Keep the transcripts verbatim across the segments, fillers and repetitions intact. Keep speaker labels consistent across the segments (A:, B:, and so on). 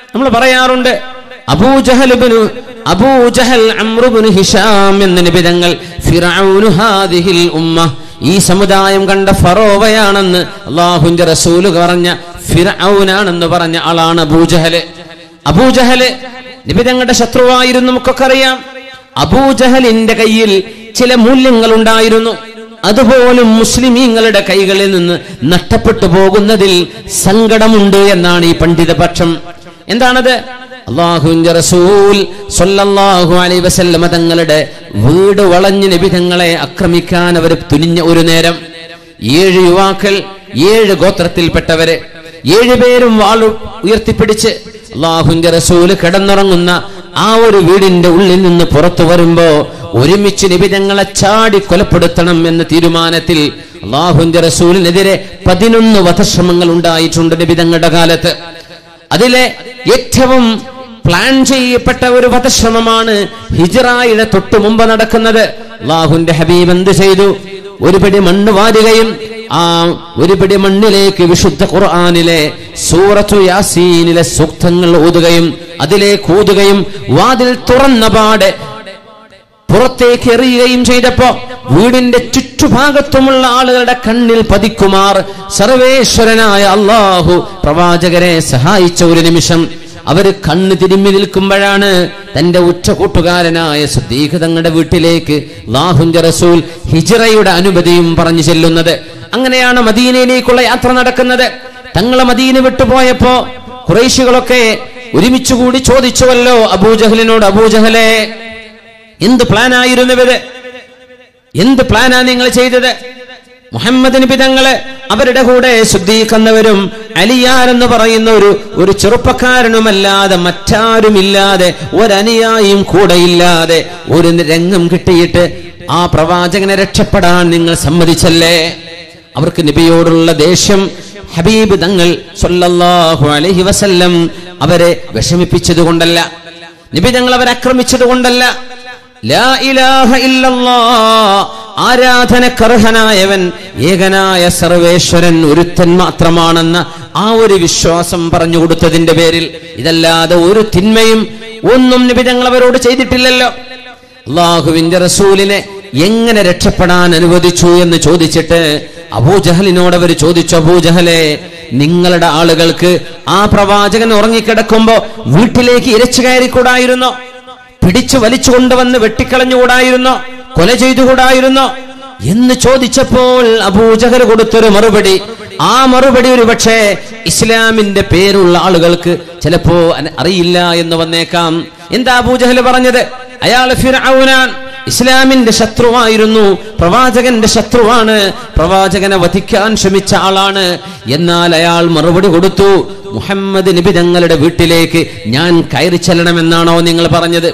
A: നമ്മൾ പറയാറുണ്ട് അബൂജഹൽ ഇബ്നു അബൂജഹൽ അംർ ഇബ്നു ഹിഷാം എന്ന നബി തങ്ങൾ ഫിറഔനു ഹാദിഹിൽ ഉമ്മ, ഈ സമുദായം കണ്ട ഫറോവയാണെന്ന് അല്ലാഹുവിന്റെ റസൂൽ പറഞ്ഞ ഫിറഔനാണെന്ന് പറഞ്ഞ ആളാണ് അബൂജഹൽ. അബൂജഹൽ നബി തങ്ങളുടെ ശത്രുവായിരുന്നു, നമുക്കൊക്കെ അറിയാം. അബൂജഹലിന്റെ കയ്യിൽ ചില മൂല്യങ്ങൾ ഉണ്ടായിരുന്നു, അതുപോലും മുസ്ലിമീങ്ങളുടെ കൈകളിൽ നിന്ന് നഷ്ടപ്പെട്ടു പോകുന്നതിൽ സങ്കടമുണ്ട് എന്നാണ് ഈ പണ്ഡിതപക്ഷം. എന്താണത്? അല്ലാഹുവിന്റെ റസൂൽ സ്വല്ലല്ലാഹു അലൈഹി വസല്ലമ തങ്ങളുടെ വീട് വളഞ്ഞ് നബി തങ്ങളെ ആക്രമിക്കാൻ അവർ തുനിഞ്ഞ ഒരു നേരം ഏഴ് യുവാക്കൾ, ഏഴ് ഗോത്രത്തിൽപ്പെട്ടവര്, ഏഴുപേരും വാൾ ഉയർത്തിപ്പിടിച്ച് അല്ലാഹുവിന്റെ റസൂൽ കിടന്നുറങ്ങുന്ന ആ ഒരു വീടിന്റെ ഉള്ളിൽ നിന്ന് പുറത്തു വരുമ്പോ ഒരുമിച്ച് നബി തങ്ങളെ ചാടി കൊലപ്പെടുത്തണം എന്ന തീരുമാനത്തിൽ അല്ലാഹുവിന്റെ റസൂലിനെതിരെ പതിനൊന്ന് വധശ്രമങ്ങൾ ഉണ്ടായിട്ടുണ്ട് നബി തങ്ങളുടെ കാലത്ത്. അതിലെ ഏറ്റവും പ്ലാൻ ചെയ്യപ്പെട്ട ഒരു വധശ്രമമാണ് ഹിജ്റയുടെ തൊട്ടു മുമ്പ് നടക്കുന്നത്. അല്ലാഹുവിന്റെ ഹബീബ് എന്ത് ചെയ്തു? ഒരു പിടി മണ്ണ് വാരുകയും ആ ഒരു പിടി മണ്ണിലേക്ക് വിശുദ്ധ ഖുർആനിലെ സൂറത്തു യാസീനിലെ സൂക്തങ്ങൾ ഓതുകയും അതിലേക്ക് ഊതുകയും വാതിൽ തുറന്ന പാടെ പുറത്തേക്ക് എറിയുകയും ചെയ്തപ്പോ വീടിന്റെ ചുറ്റുഭാഗത്തുമുള്ള ആളുകളുടെ കണ്ണിൽ പതിക്കുമാർ സർവേശ്വരനായ അല്ലാഹു പ്രവാചകരെ സഹായിച്ച ഒരു നിമിഷം അവര് കണ്ണ് തിരുമ്മി നിൽക്കുമ്പോഴാണ് തന്റെ ഉച്ച കൂട്ടുകാരനായ സിദ്ദീഖ് തങ്ങളുടെ വീട്ടിലേക്ക് അല്ലാഹുവിന്റെ റസൂൽ ഹിജ്റയുടെ അനുമതിയും പറഞ്ഞു ചെല്ലുന്നത്. അങ്ങനെയാണ് മദീനയിലേക്കുള്ള യാത്ര നടക്കുന്നത്. തങ്ങളെ മദീന വിട്ടുപോയപ്പോ ഖുറൈശികളൊക്കെ ഒരുമിച്ച് കൂടി ചോദിച്ചുവല്ലോ അബൂജഹലിനോട്, അബൂജഹലെ, എന്ത് പ്ലാനായിരുന്നു ഇത്? എന്ത് പ്ലാനാ നിങ്ങൾ ചെയ്തത്? മുഹമ്മദ് നബി തങ്ങള് അവരുടെ കൂടെ സിദ്ദീഖ് എന്നവരും അലിയാർ എന്ന് പറയുന്ന ഒരു ഒരു ചെറുപ്പക്കാരനുമല്ലാതെ മറ്റാരുമില്ലാതെ ഒരനുയായിയും കൂടെയില്ലാതെ ഒരു രംഗം കിട്ടിയിട്ട് ആ പ്രവാചകനെ രക്ഷപ്പെടാൻ നിങ്ങൾ സമ്മതിച്ചല്ലേ? അവർക്ക് നബിയോടുള്ള ദേഷ്യം ഹബീബ് തങ്ങൾ സ്വല്ലല്ലാഹു അലൈഹി വസല്ലം അവരെ വിഷമിപ്പിച്ചത് കൊണ്ടല്ല, നബി തങ്ങൾ അവരെ ആക്രമിച്ചത് കൊണ്ടല്ല. ലാ ഇലാഹ ഇല്ലല്ലാഹ്, ആരാധനക്കർഹനായവൻ ഏകനായ സർവേശ്വരൻ ഒരുത്തൻ മാത്രമാണെന്ന ആ ഒരു വിശ്വാസം പറഞ്ഞു കൊടുത്തതിന്റെ പേരിൽ, ഇതല്ലാതെ ഒരു തിന്മയും ഒന്നും നബി തങ്ങൾ അവരോട് ചെയ്തിട്ടില്ലല്ലോ. അല്ലാഹുവിന്റെ റസൂലിനെ എങ്ങനെ രക്ഷപ്പെടാൻ അനുവദിച്ചു എന്ന് ചോദിച്ചിട്ട് അബൂജഹലിനോട് അവർ ചോദിച്ചു, അബൂജഹലെ, നിങ്ങളുടെ ആളുകൾക്ക് ആ പ്രവാചകൻ ഉറങ്ങിക്കിടക്കുമ്പോ വീട്ടിലേക്ക് ഇരച്ചു കയറിക്കൂടായിരുന്നോ? പിടിച്ചു വലിച്ചു കൊണ്ടുവന്ന് വെട്ടിക്കളഞ്ഞുകൂടായിരുന്നോ? കൊല ചെയ്തുകൂടായിരുന്നോ എന്ന് ചോദിച്ചപ്പോൾ അബൂജഹൽ കൊടുത്തൊരു മറുപടി, ആ മറുപടി ഒരു പക്ഷേ ഇസ്ലാമിന്റെ പേരുള്ള ആളുകൾക്ക് ചിലപ്പോ അറിയില്ല എന്ന് വന്നേക്കാം. എന്താ അബൂജഹൽ പറഞ്ഞത്? അയാൾ ഫിർഔനാൻ, ഇസ്ലാമിന്റെ ശത്രുവായിരുന്നു, പ്രവാചകന്റെ ശത്രുവാണ്, പ്രവാചകനെ വധിക്കാൻ ശ്രമിച്ച ആളാണ്. എന്നാൽ അയാൾ മറുപടി കൊടുത്തു, മുഹമ്മദ് നബി തങ്ങളുടെ വീട്ടിലേക്ക് ഞാൻ കയറി ചെല്ലണമെന്നാണോ നിങ്ങൾ പറഞ്ഞത്?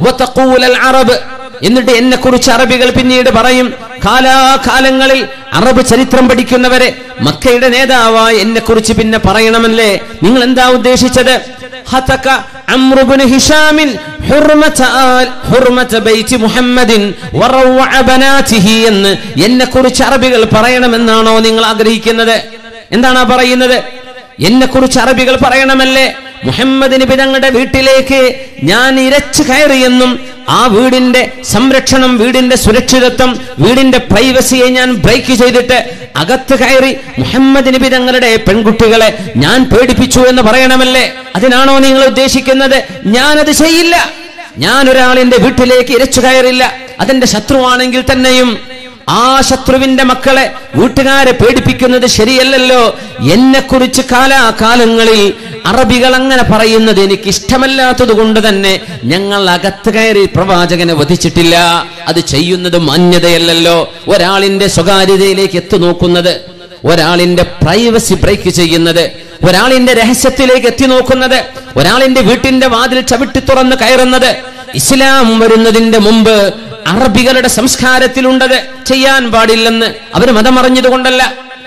A: അറബ്, എന്നിട്ട് എന്നെ കുറിച്ച് അറബികൾ പിന്നീട് പറയും. കാലാകാലങ്ങളിൽ അറബ് ചരിത്രം പഠിക്കുന്നവരെ മക്കയുടെ നേതാവായ എന്നെ കുറിച്ച് പിന്നെ പറയണമല്ലേ? നിങ്ങൾ എന്താ ഉദ്ദേശിച്ചത്? ഹതക അംർ ഇബ്നു ഹിഷാമിൻ ഹുർമത ഹുർമത ബൈതി മുഹമ്മദിൻ വറവഅ ബനാതിഹി എന്ന് എന്നെ കുറിച്ച് അറബികൾ പറയണമെന്നാണോ നിങ്ങൾ ആഗ്രഹിക്കുന്നത്? എന്താണ് പറയുന്നത്? എന്നെ കുറിച്ച് അറബികൾ പറയണമല്ലേ? മുഹമ്മദ് നബി തങ്ങളുടെ വീട്ടിലേക്ക് ഞാൻ ഇരച്ചു കയറിയെന്നും ആ വീടിന്റെ സംരക്ഷണം, വീടിന്റെ സുരക്ഷിതത്വം, വീടിന്റെ പ്രൈവസിയെ ഞാൻ ബ്രേക്ക് ചെയ്തിട്ട് അകത്ത് കയറി മുഹമ്മദ് നബി തങ്ങളുടെ പെൺകുട്ടികളെ ഞാൻ പേടിപ്പിച്ചു എന്ന് പറയണമല്ലേ? അതിനാണോ നിങ്ങൾ ഉദ്ദേശിക്കുന്നത്? ഞാനത് ചെയ്യില്ല. ഞാൻ ഒരാളിന്റെ വീട്ടിലേക്ക് ഇരച്ചു കയറില്ല. അതെന്റെ ശത്രുവാണെങ്കിൽ തന്നെയും ആ ശത്രുവിന്റെ മക്കളെ, വീട്ടുകാരെ പേടിപ്പിക്കുന്നത് ശരിയല്ലല്ലോ. എന്നെ കുറിച്ച് കാലാകാലങ്ങളിൽ അറബികൾ അങ്ങനെ പറയുന്നത് എനിക്ക് ഇഷ്ടമല്ലാത്തത് കൊണ്ട് തന്നെ ഞങ്ങൾ അകത്ത് കയറി പ്രവാചകനെ വധിച്ചിട്ടില്ല. അത് ചെയ്യുന്നത് മാന്യതയല്ലല്ലോ. ഒരാളിന്റെ സ്വകാര്യതയിലേക്ക് എത്തി നോക്കുന്നത്, ഒരാളിന്റെ പ്രൈവസി ബ്രേക്ക് ചെയ്യുന്നത്, ഒരാളിന്റെ രഹസ്യത്തിലേക്ക് എത്തി നോക്കുന്നത്, ഒരാളിന്റെ വീട്ടിന്റെ വാതിൽ ചവിട്ടി തുറന്ന് കയറുന്നത് ഇസ്ലാം വരുന്നതിന്റെ മുമ്പ് അറബികളുടെ സംസ്കാരത്തിലുണ്ടത്. ചെയ്യാൻ പാടില്ലെന്ന് അവർ മതമറിഞ്ഞത് കൊണ്ടല്ല.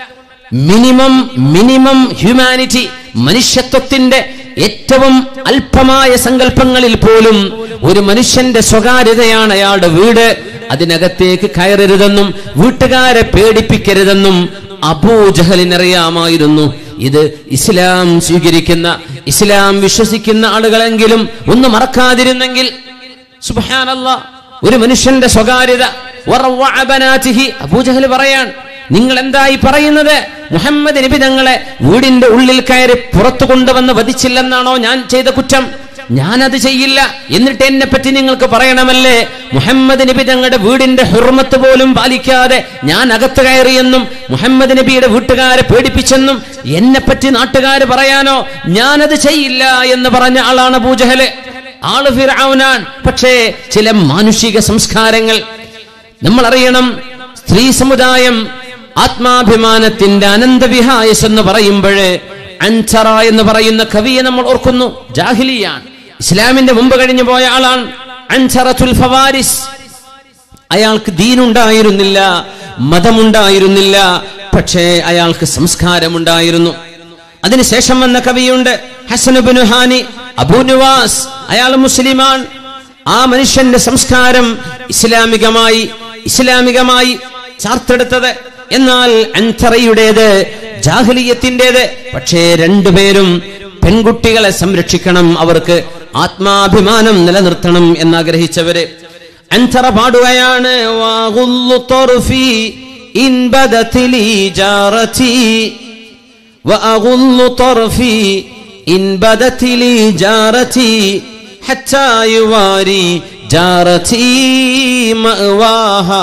A: മിനിമം മിനിമം ഹ്യൂമാനിറ്റി, മനുഷ്യത്വത്തിന്റെ ഏറ്റവും അല്പമായ സങ്കല്പങ്ങളിൽ പോലും ഒരു മനുഷ്യന്റെ സ്വകാര്യതയാണ് അയാളുടെ വീട്. അതിനകത്തേക്ക് കയറരുതെന്നും വീട്ടുകാരെ പേടിപ്പിക്കരുതെന്നും അബൂജഹലിനറിയാമായിരുന്നു. ഇത് ഇസ്ലാം സ്വീകരിക്കുന്ന, ഇസ്ലാം വിശ്വസിക്കുന്ന ആളുകളെങ്കിലും ഒന്ന് മറക്കാതിരുന്നെങ്കിൽ. സുബ്ഹാനല്ലാഹ്, ഒരു മനുഷ്യന്റെ സ്വകാര്യത. അബൂജഹൽ പറയാൻ, നിങ്ങൾ എന്തായി പറയുന്നത്? മുഹമ്മദ് നബി തങ്ങളെ വീടിന്റെ ഉള്ളിൽ കയറി പുറത്തു കൊണ്ടുവന്ന് വധിച്ചില്ലെന്നാണോ ഞാൻ ചെയ്ത കുറ്റം? ഞാനത് ചെയ്യില്ല, എന്നിട്ട് എന്നെ പറ്റി നിങ്ങൾക്ക് പറയണമല്ലേ മുഹമ്മദ് നബി തങ്ങളുടെ വീടിന്റെ ഹുർമത്ത് പോലും പാലിക്കാതെ ഞാൻ അകത്ത് കയറിയെന്നും മുഹമ്മദ് നബിയുടെ വീട്ടുകാരെ പേടിപ്പിച്ചെന്നും എന്നെ പറ്റി നാട്ടുകാര് പറയാനോ? ഞാനത് ചെയ്യില്ല എന്ന് പറഞ്ഞ ആളാണ് അബൂജഹൽ. ആള് ഫിർഔനാൻ. പക്ഷേ ചില മാനുഷിക സംസ്കാരങ്ങൾ നമ്മൾ അറിയണം. സ്ത്രീ സമുദായം ആത്മാഭിമാനത്തിന്റെ അനന്തവിഹായസ് എന്ന് പറയുമ്പോഴേ അൻചറ എന്ന് പറയുന്ന കവിയെ നമ്മൾ ഓർക്കുന്നു. ജാഹിലിയാണ്, ഇസ്ലാമിന്റെ മുമ്പ് കഴിഞ്ഞു പോയ ആളാണ് അൻചറത്തുൽ ഫവാരിസ്. അയാൾക്ക് ദീനുണ്ടായിരുന്നില്ല, മതമുണ്ടായിരുന്നില്ല, പക്ഷേ അയാൾക്ക് സംസ്കാരമുണ്ടായിരുന്നു. അതിനുശേഷം വന്ന കവിയുണ്ട് ഹസൻ ഇബ്നു ഹാനി അബൂ നുവാസ്. അയാൾ മുസ്ലിമാൻ. ആ മനുഷ്യന്റെ സംസ്കാരം ഇസ്ലാമികമായി ഇസ്ലാമികമായി ചാർത്തെടുത്തത്. എന്നാൽ അൻചറയുടേത് ജാഹിലിയത്തിൻ്റെത്. പക്ഷേ രണ്ടുപേരും പെൺകുട്ടികളെ സംരക്ഷിക്കണം, അവർക്ക് ആത്മാഭിമാനം നിലനിർത്തണം എന്നാഗ്രഹിച്ചവര്. അൻചറ പാടുകയാണ്, വഗുല്ലു തർഫി ഇൻ ബദത്ലി ജാറതി വഅഗുല്ലു തർഫി ഇൻ ബദത്ലി ജാറതി ഹത്താ യുവാരി ജാറതി മഅവാഹാ.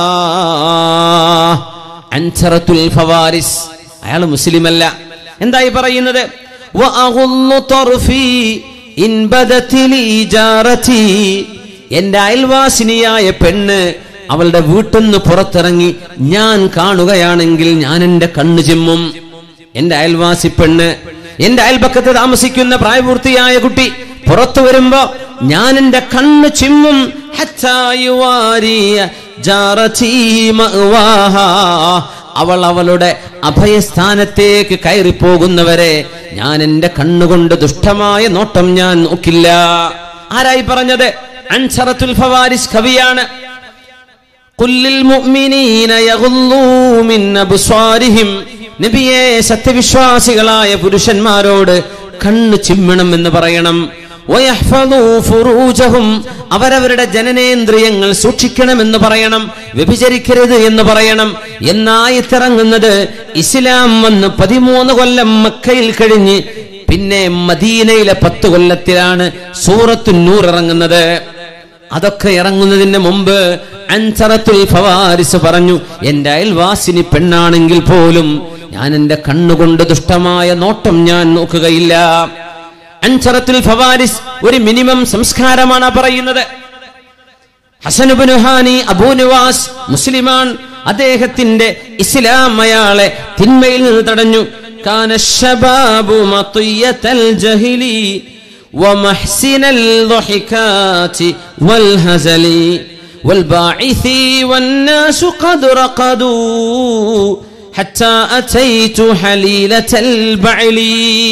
A: അൻചറത്തുൽ ഫവാരിസ്. അയാൾ മുസ്ലിമല്ല. എന്തായി പറയുന്നത്? വഅഗുല്ലു തർഫി ഇൻ ബദത്ലി ജാറതി. എന്റെ അയൽവാസിനിയായ പെണ്ണ് അവളുടെ വീട്ടിൽ നിന്ന് പുറത്തിറങ്ങി ഞാൻ കാണുകയാണെങ്കിൽ ഞാൻ എന്റെ കണ്ണു ചിമ്മും. എന്റെ അയൽവാസി പെണ്ണ്, എന്റെ അയൽപക്കത്ത് താമസിക്കുന്ന പ്രായപൂർത്തിയായ കുട്ടി പുറത്തു വരുമ്പോ ഞാൻ എന്റെ കണ്ണ് ചിമ്മും. ഹത്താ യുവാരി ജാറതി മഅവാഹാ. അവൾ അവളുടെ അഭയസ്ഥാനത്തേക്ക് കയറിപ്പോകുന്നവരെ ഞാൻ എന്റെ കണ്ണുകൊണ്ട് ദുഷ്ടമായ നോട്ടം ഞാൻ നോക്കില്ല. ആരായി പറഞ്ഞത്? അൻചറത്തുൽ ഫവാരിസ് കവിയാണ്. ഖുല്ലിൽ മുഅ്മിനീന യഗുല്ലൂ മിൻ അബ്സാരിഹിം. നബിയെ, സത്യവിശ്വാസികളായ പുരുഷന്മാരോട് കണ്ണ് ചിമ്മണം എന്ന് പറയണം. വയഹ്ഫദൂ ഫുറൂജഹും. അവരവരുടെ ജനനേന്ദ്രിയങ്ങൾ സൂക്ഷിക്കണമെന്ന് പറയണം, വ്യഭിചരിക്കരുത് എന്ന് പറയണം. എന്നായിത്തിറങ്ങുന്നത് ഇസ്ലാം വന്ന് പതിമൂന്ന് കൊല്ലം മക്കയിൽ കഴിഞ്ഞ് പിന്നെ മദീനയിലെ പത്ത് കൊല്ലത്തിലാണ് സൂറത്തുൻ നൂർ ഇറങ്ങുന്നത്. അതൊക്കെ ഇറങ്ങുന്നതിന് മുമ്പ് അൻചറത്തുൽ ഫവാരിസ് പറഞ്ഞു, എന്റെ അയൽവാസിനി പെണ്ണാണെങ്കിൽ പോലും ഞാൻ എന്റെ കണ്ണുകൊണ്ട് ദുഷ്ടമായ നോട്ടം ഞാൻ നോക്കുകയില്ല. അൻചറത്തുൽ ഫവാരിസ് ഒരു മിനിമം സംസ്കാരമാണ് പറയുന്നത്. ഹസൻ ഇബ്നു ഹാനി അബൂ നുവാസ് മുസ്ലിമാൻ. അദ്ദേഹത്തിന്റെ ഇസ്ലാം അയാളെ തിന്മയിൽ നിന്ന് തടഞ്ഞു. കാന ശബാബു മതിയതൽ ജഹിലി വമഹ്സിനൽ ളഹികാതി വൽഹസലി വൽബാഇസി വന്നാസു ഖദ് റഖദൂ ഹത്താ അതൈതു ഹലീലതൽ ബഅലി.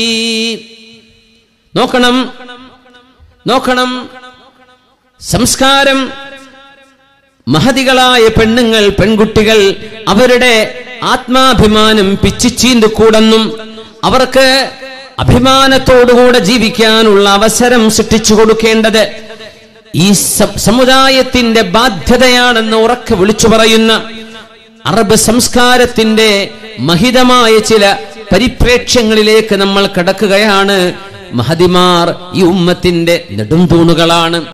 A: നോക്കണം നോക്കണം സംസ്കാരം. മഹതികളായ പെണ്ണുങ്ങൾ, പെൺകുട്ടികൾ അവരുടെ ആത്മാഭിമാനം പിച്ചിച്ചീന്ത് കൂടെന്നും അവർക്ക് അഭിമാനത്തോടുകൂടെ ജീവിക്കാനുള്ള അവസരം സൃഷ്ടിച്ചു കൊടുക്കേണ്ടത് ഈ സമുദായത്തിന്റെ ബാധ്യതയാണെന്ന് ഉറക്കെ വിളിച്ചു പറയുന്ന അറബ് സംസ്കാരത്തിന്റെ മഹിതമായ ചില പരിപ്രേക്ഷ്യങ്ങളിലേക്ക് നമ്മൾ കടക്കുകയാണ്. മഹദിമാർ ഈ ഉമ്മത്തിന്റെ നെടുംതൂണുകളാണ്.